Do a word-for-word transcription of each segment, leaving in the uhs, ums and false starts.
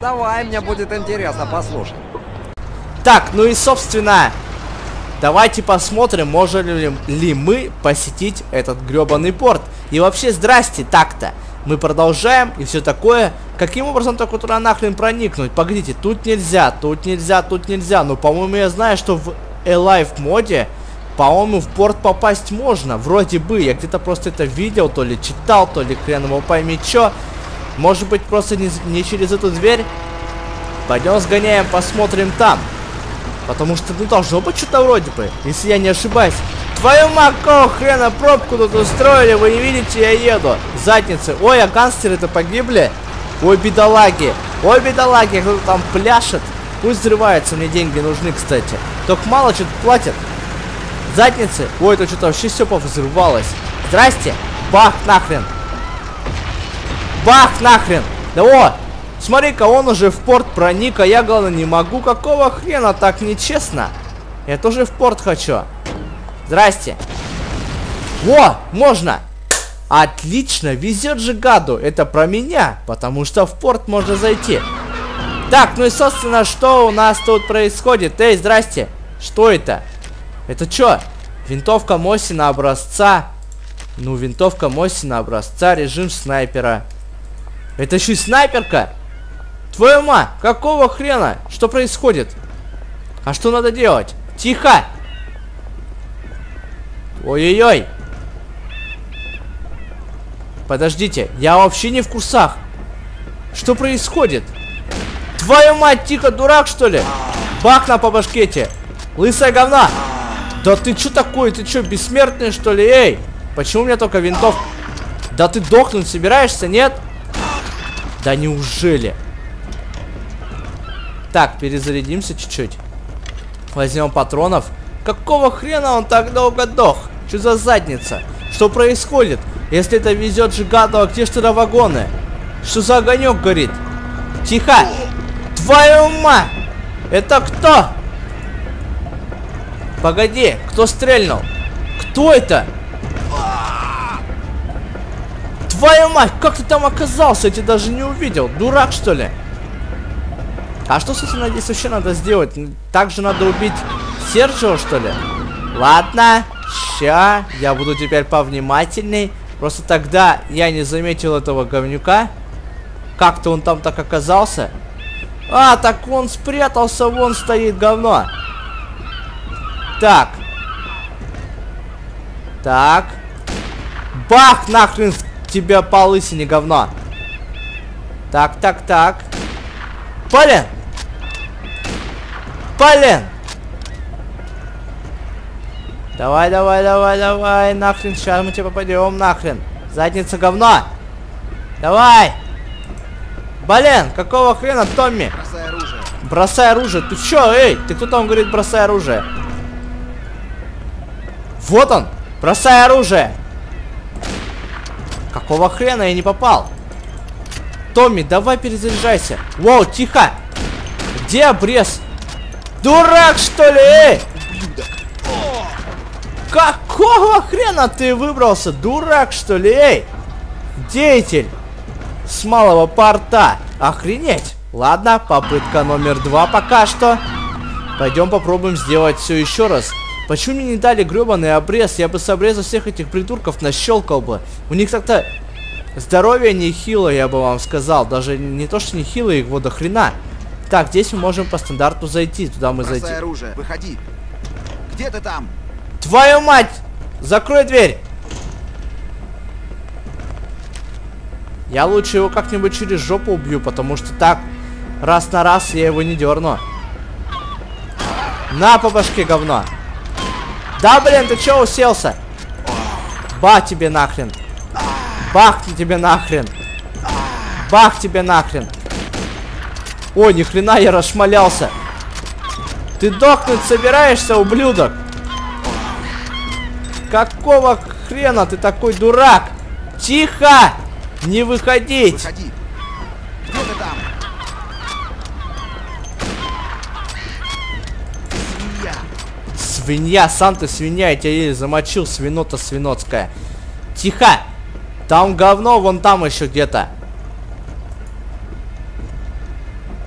Давай, мне будет интересно послушать. Так, ну и собственно, давайте посмотрим, можем ли, ли мы посетить этот гребаный порт. И вообще, здрасте, так-то. Мы продолжаем и все такое. Каким образом только туда нахрен проникнуть? Погодите, тут нельзя, тут нельзя, тут нельзя. Но, по-моему, я знаю, что в Alive моде, по-моему, в порт попасть можно. Вроде бы, я где-то просто это видел, то ли читал, то ли хрен его пойми чё. Может быть, просто не, не через эту дверь? Пойдем сгоняем, посмотрим там. Потому что, ну, должно быть что-то вроде бы, если я не ошибаюсь. Твою мать, какого хрена пробку тут устроили, вы не видите, я еду. Задницы. Ой, а гангстеры-то погибли. Ой, бедолаги. Ой, бедолаги, кто-то там пляшет. Пусть взрывается, мне деньги нужны, кстати. Только мало что-то платят. Задницы. Ой, это что-то вообще все повзрывалось. Здрасте. Бах, нахрен. Бах, нахрен. Да о, смотри-ка, он уже в порт проник, а я, главное, не могу. Какого хрена, так нечестно? Я тоже в порт хочу. Здрасте. О, можно. Отлично, везет же гаду. Это про меня, потому что в порт можно зайти. Так, ну и, собственно, что у нас тут происходит? Эй, здрасте. Что это? Это что? Винтовка Мосина образца. Ну, винтовка Мосина образца, режим снайпера. Это еще и снайперка? Твою мать, какого хрена? Что происходит? А что надо делать? Тихо! Ой-ой-ой! Подождите, я вообще не в курсах. Что происходит? Твою мать, тихо, дурак, что ли? Бах на по башкете. Лысая говна. Да ты что такое? Ты что, бессмертный, что ли? Эй! Почему у меня только винтовка? Да ты дохнуть собираешься, нет? Да неужели? Так, перезарядимся чуть-чуть. Возьмем патронов. Какого хрена он так долго дох? Что за задница? Что происходит? Если это везет Жигатова, где ж тогда вагоны? Что за огонек горит? Тихо! Твою мать! Это кто? Погоди, кто стрельнул? Кто это? Твою мать, как ты там оказался? Я тебя даже не увидел. Дурак, что ли? А что, собственно, здесь вообще надо сделать? Также надо убить Серджио, что ли? Ладно, ща, я буду теперь повнимательней. Просто тогда я не заметил этого говнюка. Как-то он там так оказался. А, так он спрятался, вон стоит говно. Так. Так. Бах, нахрен в тебя по лысине, говно. Так, так, так. Блин! Блин! Давай, давай, давай, давай, нахрен, сейчас мы тебе попадем, нахрен. Задница говно. Давай! Блин, какого хрена, Томми? Бросай оружие. Бросай оружие. Ты чё, эй? Ты кто там говорит, бросай оружие? Вот он! Бросай оружие! Какого хрена я не попал? Томми, давай перезаряжайся. Воу, тихо! Где обрез? Дурак, что ли? Эй! Какого хрена ты выбрался? Дурак, что ли? Эй! Деятель с малого порта. Охренеть. Ладно, попытка номер два пока что. Пойдем попробуем сделать все еще раз. Почему мне не дали гребаный обрез? Я бы с обреза всех этих придурков нащелкал бы. У них так-то здоровье нехило, я бы вам сказал. Даже не то, что нехило, их вот до хрена. Так, здесь мы можем по стандарту зайти. Туда мы Бросай зайти. оружие, выходи. Где ты там? Твою мать! Закрой дверь! Я лучше его как-нибудь через жопу убью, потому что так раз на раз я его не дерну. На по башке, говно! Да, блин, ты чё уселся? Бах тебе нахрен! Бах тебе нахрен! Бах тебе нахрен! Ой, ни хрена я расшмалялся! Ты дохнуть собираешься, ублюдок? Какого хрена ты такой дурак? Тихо! Не выходить! Выходи. Где ты там? Свинья. Свинья, сам ты свинья, я тебя еле замочил, свинота свинотская. Тихо! Там говно, вон там еще где-то.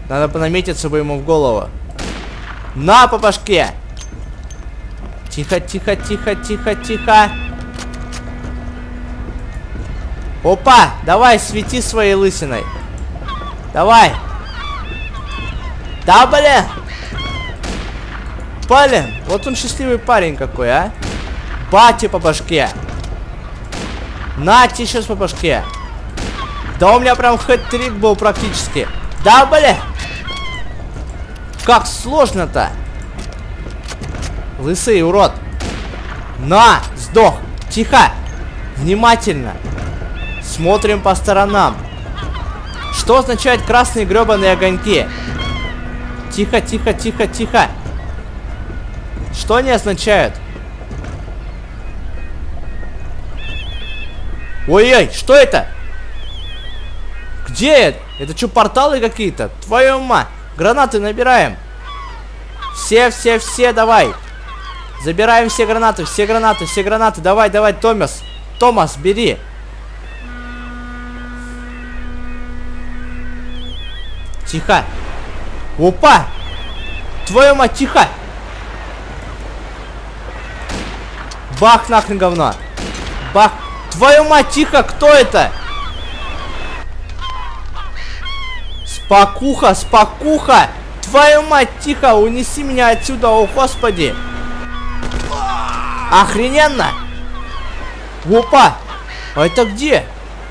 Надо понаметиться бы ему в голову. На по башке! Тихо, тихо, тихо, тихо, тихо. Опа! Давай, свети своей лысиной. Давай. Да, блин! Блин, вот он счастливый парень какой, а. Бате по башке. На, тебе сейчас по башке. Да у меня прям хэт-трик был практически. Да, блин! Как сложно-то! Лысый урод! На! Сдох! Тихо! Внимательно! Смотрим по сторонам. Что означают красные гребаные огоньки? Тихо, тихо, тихо, тихо! Что они означают? Ой-ой, что это? Где это? Это что, порталы какие-то? Твою мать! Гранаты набираем. Все, все, все, давай. Забираем все гранаты, все гранаты, все гранаты. Давай, давай, Томас. Томас, бери. Тихо. Опа. Твою мать, тихо. Бах, нахрен говно. Бах. Твою мать, тихо, кто это? Спокуха, спокуха! Твою мать, тихо, унеси меня отсюда, о господи! Охрененно! Опа! А это где?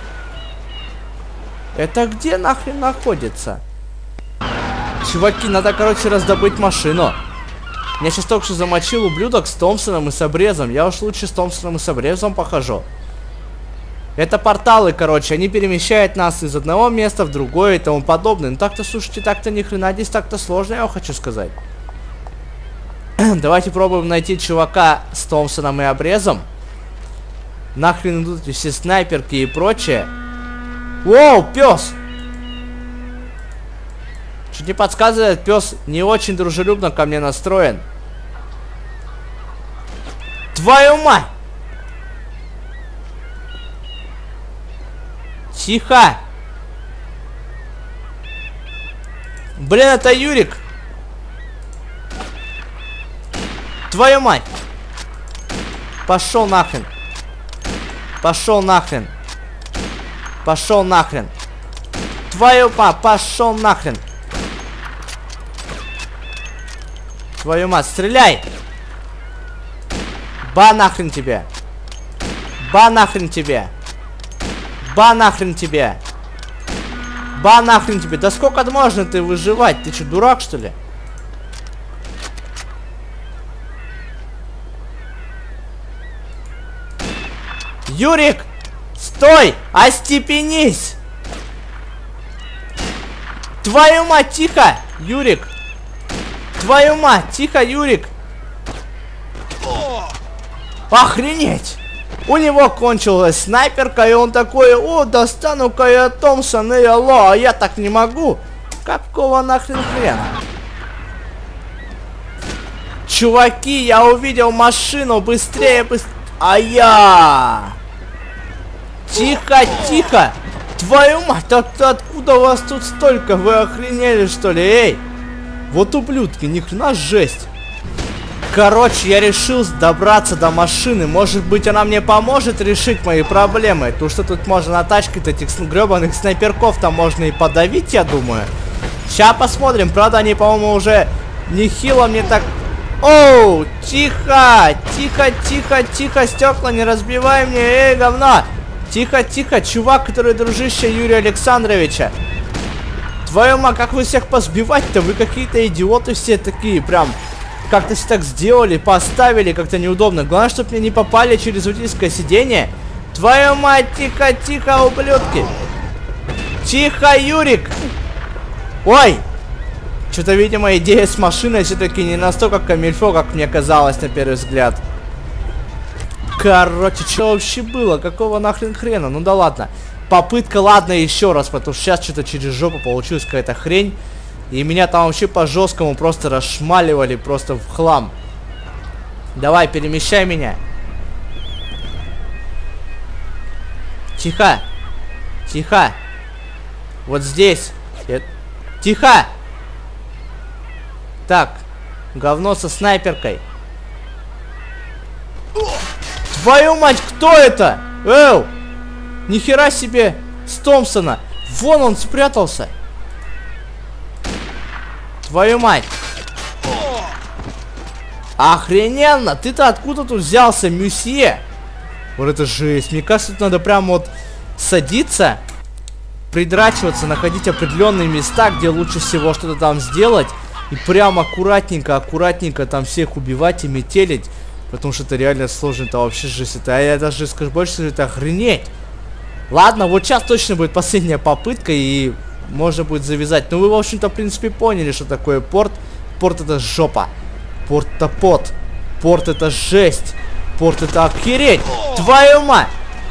Это где нахрен находится? Чуваки, надо, короче, раздобыть машину. Я сейчас только что замочил ублюдок с Томпсоном и с обрезом. Я уж лучше с Томпсоном и с обрезом похожу. Это порталы, короче, они перемещают нас из одного места в другое и тому подобное. Ну так-то, слушайте, так-то ни хрена здесь так-то сложно, я вам хочу сказать. Давайте пробуем найти чувака с Томпсоном и обрезом. Нахрен идут все снайперки и прочее. Воу, пес! Чуть не подсказывает, пес не очень дружелюбно ко мне настроен. Твою мать! Тихо! Блин, это Юрик! Твою мать! Пошел нахрен! Пошел нахрен! Пошел нахрен! Твою мать! Пошел нахрен! Твою мать! Стреляй! Ба нахрен тебе! Ба нахрен тебе! Ба нахрен тебе! Ба нахрен тебе! Да сколько можно ты выживать? Ты что, дурак, что ли? Юрик! Стой! Остепенись! Твою мать, тихо! Юрик! Твою мать, тихо, Юрик! Охренеть! У него кончилась снайперка, и он такой: о, достану-ка я Томпсон, и алло, а я так не могу. Какого нахрен хрена? Чуваки, я увидел машину, быстрее, быстрее. А я... Тихо, тихо. Твою мать, от откуда у вас тут столько? Вы охренели, что ли? Эй! Вот ублюдки, ни хрена жесть. Короче, я решил добраться до машины. Может быть, она мне поможет решить мои проблемы. То, что тут можно на тачке-то этих гребаных снайперков там можно и подавить, я думаю. Сейчас посмотрим. Правда, они, по-моему, уже нехило мне так... Оу, тихо, тихо, тихо, тихо, стекла не разбивай мне, эй, говно. Тихо, тихо, чувак, который дружище Юрия Александровича. Твою мать, как вы всех позбивать-то? Вы какие-то идиоты все такие, прям... Как-то все так сделали, поставили, как-то неудобно. Главное, чтобы мне не попали через водительское сиденье. Твою мать, тихо, тихо, ублюдки. Тихо, Юрик. Ой. Что-то, видимо, идея с машиной все-таки не настолько камильфо, как мне казалось на первый взгляд. Короче, что вообще было? Какого нахрен хрена? Ну да ладно. Попытка, ладно, еще раз, потому что сейчас что-то через жопу получилась какая-то хрень. И меня там вообще по-жесткому просто расшмаливали, просто в хлам. Давай, перемещай меня. Тихо. Тихо. Вот здесь. Я... Тихо. Так, говно со снайперкой. Твою мать, кто это? Эу! Нихера себе! С Томпсона! Вон он спрятался! Твою мать! Охрененно! Ты-то откуда тут взялся, мюсье? Вот это жесть! Мне кажется, тут надо прям вот садиться, придрачиваться, находить определенные места, где лучше всего что-то там сделать. И прям аккуратненько, аккуратненько там всех убивать и метелить. Потому что это реально сложно, это вообще жесть. Это, я даже скажу больше, это охренеть. Ладно, вот сейчас точно будет последняя попытка, и можно будет завязать. Ну вы, в общем-то, в принципе, поняли, что такое порт. Порт это жопа. Порт это пот. Порт это жесть. Порт это охереть. Твою мать!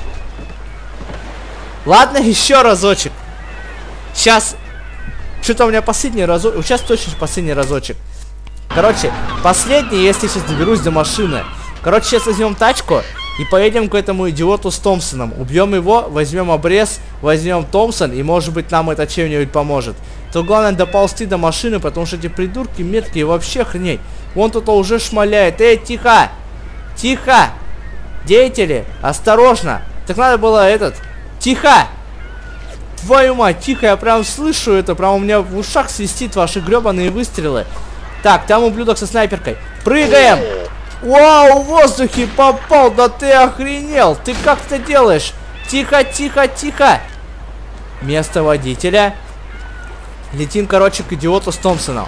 Ладно, еще разочек. Сейчас. Что-то у меня последний разочек. Сейчас точно последний разочек. Короче, последний, если сейчас доберусь до машины. Короче, сейчас возьмем тачку и поедем к этому идиоту с Томпсоном. Убьем его, возьмем обрез, возьмем Томпсон, и может быть нам это чем-нибудь поможет. То главное доползти до машины, потому что эти придурки меткие вообще охренеть. Вон тут уже шмаляет. Эй, тихо! Тихо! Деятели, осторожно! Так надо было этот... Тихо! Твою мать, тихо, я прям слышу это, прям у меня в ушах свистит ваши гребаные выстрелы. Так, там ублюдок со снайперкой. Прыгаем! Вау, в воздухе попал, да ты охренел! Ты как это делаешь? Тихо, тихо, тихо! Место водителя. Летим, короче, к идиоту с Томпсоном.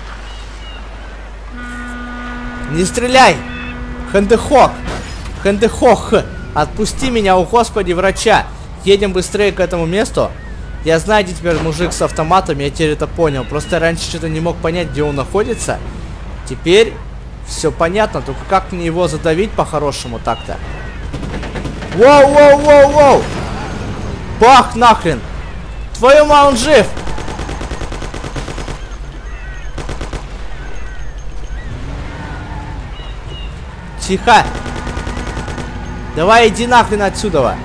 Не стреляй! Хэндехок! Хэндехок! Отпусти меня, о господи, врача! Едем быстрее к этому месту. Я знаю, где теперь мужик с автоматом, я теперь это понял. Просто раньше что-то не мог понять, где он находится. Теперь все понятно, только как мне его задавить по-хорошему так-то? Воу, воу, воу, воу! Бах, нахрен! Твою мать, он жив! Тихо! Давай, иди нахрен отсюда!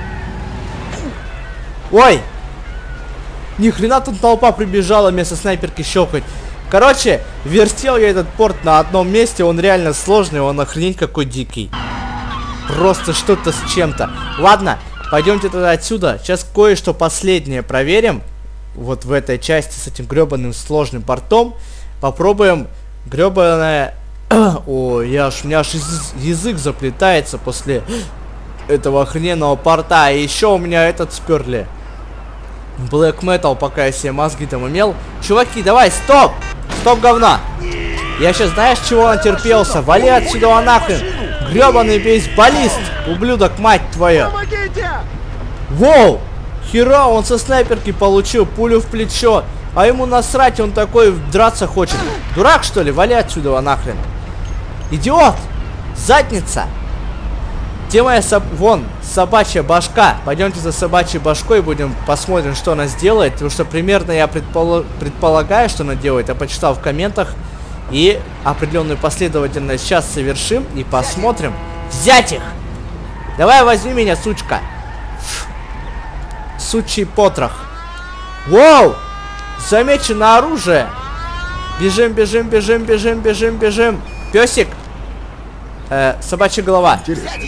Ой! Ни хрена тут толпа прибежала мне со снайперки щелкать. Короче, вертел я этот порт на одном месте, он реально сложный, он охренеть какой дикий. Просто что-то с чем-то. Ладно, пойдемте тогда отсюда. Сейчас кое-что последнее проверим. Вот в этой части с этим гребаным сложным портом. Попробуем гребаное... О, я аж, у меня аж язык заплетается после этого охрененного порта. И еще у меня этот сперли. Black Metal, пока я себе мозги там имел. Чуваки, давай, стоп! Стоп, говна! Я сейчас, знаешь, чего натерпелся? Вали отсюда нахрен! Гребаный бейсболист! Ублюдок, мать твою! Воу! Хера, он со снайперки получил пулю в плечо. А ему насрать, он такой драться хочет. Дурак, что ли? Вали отсюда нахрен! Идиот! Задница! Где моя соб... Вон, собачья башка. Пойдемте за собачьей башкой, будем посмотрим, что она сделает. Потому что примерно я предпол... предполагаю, что она делает. Я почитал в комментах. И определенную последовательность сейчас совершим. И посмотрим. Взять их! Давай, возьми меня, сучка. Сучий потрох. Воу! Замечено оружие. Бежим, бежим, бежим, бежим, бежим, бежим. Песик. Э, собачья голова.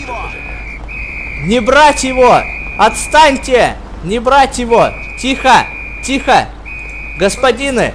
Не брать его! Отстаньте! Не брать его! Тихо! Тихо! Господины!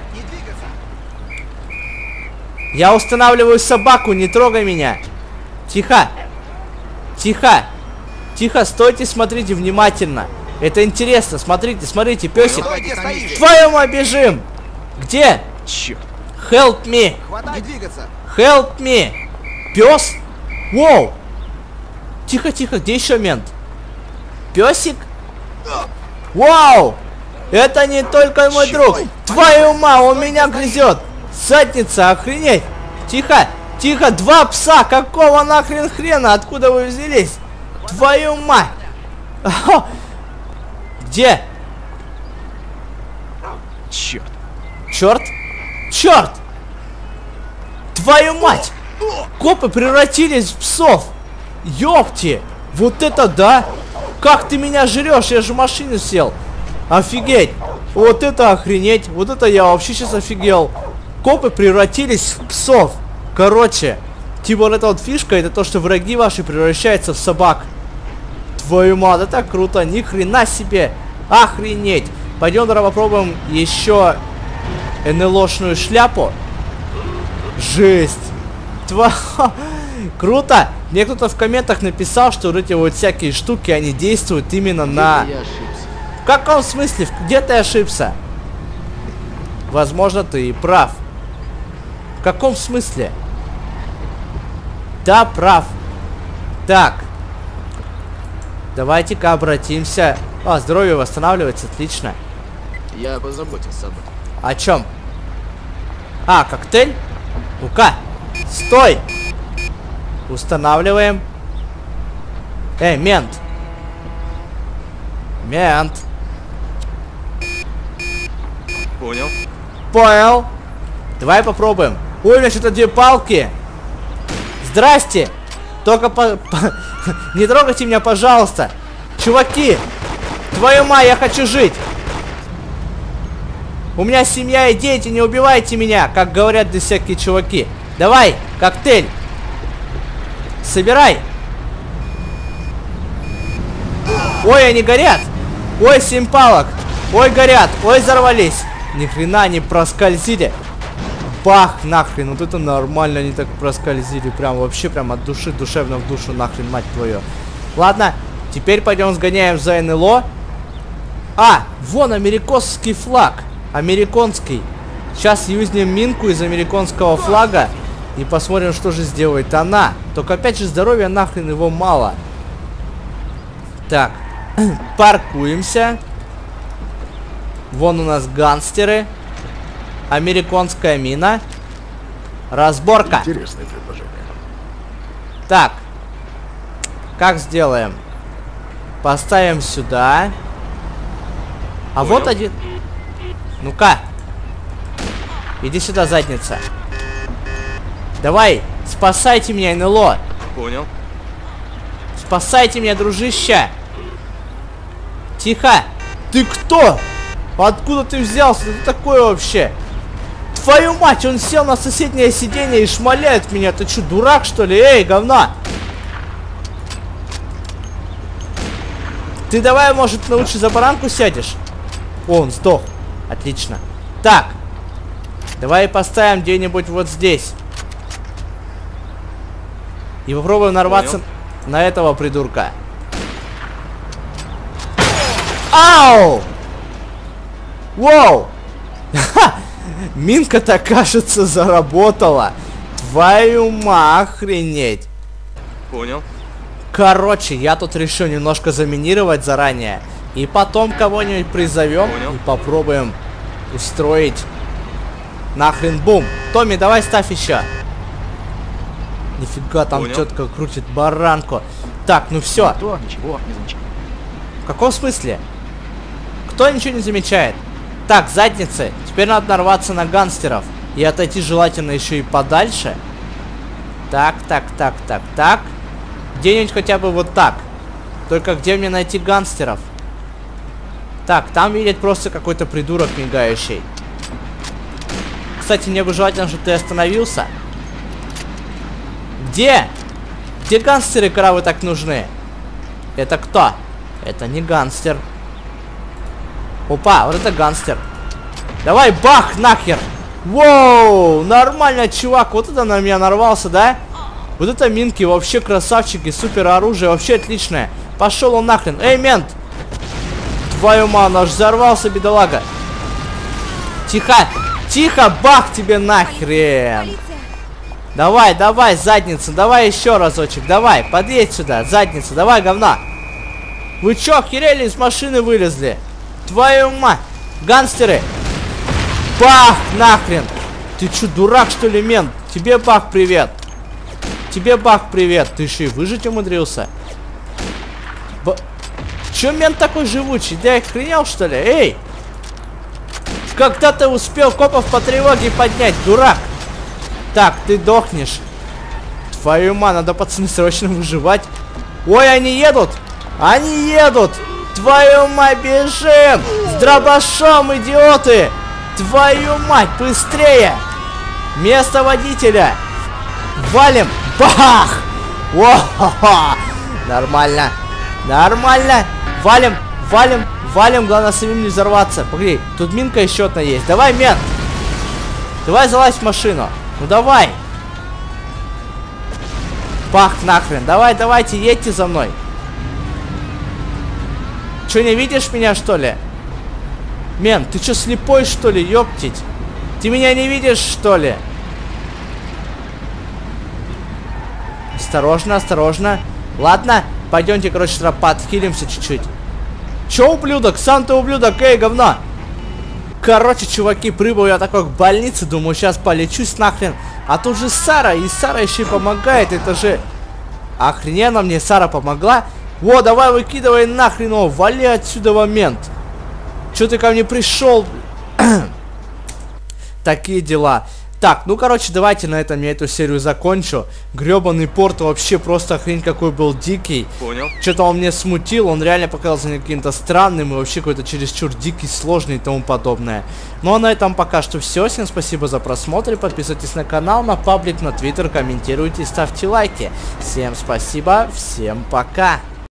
Я устанавливаю собаку, не трогай меня! Тихо! Тихо! Тихо, стойте, смотрите внимательно! Это интересно, смотрите, смотрите, песик! Твою мать, бежим! Где? Черт! Help me! Не двигаться! Help me! Пес? Воу! Тихо, тихо, где еще мент? Песик? Вау! Это не только мой друг! Твою мать, он меня грызет! Задница, охренеть! Тихо, тихо, два пса! Какого нахрен хрена? Откуда вы взялись? Твою мать! Где? Черт! Черт? Черт! Твою мать! Копы превратились в псов! Ёпти! Вот это да! Как ты меня жрешь? Я же в машину сел! Офигеть! Вот это охренеть! Вот это я вообще сейчас офигел! копы превратились в псов. Короче, типа вот эта вот фишка, это то, что враги ваши превращаются в собак. Твою мать, это круто, ни хрена себе. Охренеть. Пойдем, давай попробуем еще эн эл о-шную шляпу. Жесть. Тва... Круто. Мне кто-то в комментах написал, что вот эти вот всякие штуки, они действуют именно на... Я ошибся. В каком смысле? Где ты ошибся? Возможно, ты и прав. В каком смысле? Да, прав. Так. Давайте-ка обратимся. А, здоровье восстанавливается, отлично. Я позаботился об этом. О чем? А, коктейль? Ну-ка, стой! Устанавливаем. Эй, мент. Мент. Понял. Понял. Давай попробуем. Ой, у меня что-то две палки. Здрасте. Только по... по... не трогайте меня, пожалуйста. Чуваки. Твою мать, я хочу жить. У меня семья и дети, не убивайте меня, как говорят здесь всякие чуваки. Давай, коктейль. Собирай. Ой, они горят. Ой, семь палок. Ой, горят. Ой, взорвались. Ни хрена не проскользили. Бах, нахрен. Вот это нормально, они так проскользили. Прям вообще, прям от души, душевно в душу, нахрен, мать твою. Ладно, теперь пойдем сгоняем за эн эл о. А, вон американский флаг. Американский. Сейчас юзнем минку из американского флага. И посмотрим, что же сделает она. Только опять же здоровья нахрен его мало. Так. Паркуемся. Вон у нас гангстеры. Американская мина. Разборка. Интересное предложение. Так. Как сделаем? Поставим сюда. А Понял. вот один. Ну-ка. Иди сюда, задница. Давай, спасайте меня, эн эл о. Понял. Спасайте меня, дружище. Тихо. Ты кто? Откуда ты взялся? Ты такой вообще? Твою мать, он сел на соседнее сиденье и шмаляет меня. Ты что, дурак, что ли? Эй, говна. Ты давай, может, лучше за баранку сядешь? О, он сдох. Отлично. Так. Давай поставим где-нибудь вот здесь. И попробуем нарваться Понял. на этого придурка. Ау! Воу! Минка-то, кажется, заработала. Твою мать, охренеть. Понял. Короче, я тут решил немножко заминировать заранее. И потом кого-нибудь призовем. Понял. И попробуем устроить нахрен бум. Томми, давай ставь еще. Нифига, там Понял. тетка крутит баранку. Так, ну все. То, ничего, не замечаю. В каком смысле? Кто ничего не замечает? Так, задницы. Теперь надо нарваться на гангстеров. И отойти желательно еще и подальше. Так, так, так, так, так. Где-нибудь хотя бы вот так. Только где мне найти гангстеров? Так, там видит просто какой-то придурок мигающий. Кстати, мне бы желательно, чтобы ты остановился. Где? Где гангстеры, коровы, так нужны? Это кто? Это не гангстер. Опа, вот это гангстер. Давай, бах, нахер. Воу, нормально, чувак. Вот это на меня нарвался, да? Вот это минки, вообще красавчики, супер оружие, вообще отличное. Пошел он нахрен. Эй, мент. Твою мать, аж взорвался, бедолага. Тихо, тихо, бах тебе нахрен. Давай, давай, задница, давай еще разочек, давай, подъедь сюда, задница, давай, говна. Вы чё, охерели, из машины вылезли? Твою мать, гангстеры. Бах, нахрен. Ты чё, дурак, что ли, мент? Тебе бах, привет. Тебе бах, привет. Ты еще и выжить умудрился? Б... Чё мент такой живучий? Да я охренел, что ли? Эй! Когда ты успел копов по тревоге поднять, дурак? Так, ты дохнешь. Твою мать, надо, пацаны, срочно выживать. Ой, они едут! Они едут! Твою мать, бежим! С дробашом, идиоты! Твою мать, быстрее! Место водителя. Валим. Бах! О-хо-хо! Нормально. Нормально. Валим, валим, валим. Главное самим не взорваться. Погоди, тут минка еще одна есть. Давай, мент. Давай залазь в машину. Ну давай. Бах, нахрен. Давай, давайте, едьте за мной. Че, не видишь меня, что ли? Мент, ты че, слепой, что ли, ёптить? Ты меня не видишь, что ли? Осторожно, осторожно. Ладно, пойдемте, короче, сюда подхилимся чуть-чуть. Че, ублюдок? Сам ты ублюдок, эй, говно. Короче, чуваки, прибыл я такой к больнице. Думаю, сейчас полечусь нахрен. А тут же Сара, и Сара еще и помогает. Это же охрененно, мне Сара помогла. Во, давай выкидывай нахрен его. Вали отсюда, момент. Че ты ко мне пришел? Такие дела. Так, ну, короче, давайте на этом я эту серию закончу. Гребаный порт вообще просто хрень какой был дикий. Понял. Что-то он меня смутил, он реально показался мне каким-то странным и вообще какой-то чересчур дикий, сложный и тому подобное. Ну, а на этом пока что все. Всем спасибо за просмотр. Подписывайтесь на канал, на паблик, на твиттер, комментируйте, ставьте лайки. Всем спасибо, всем пока.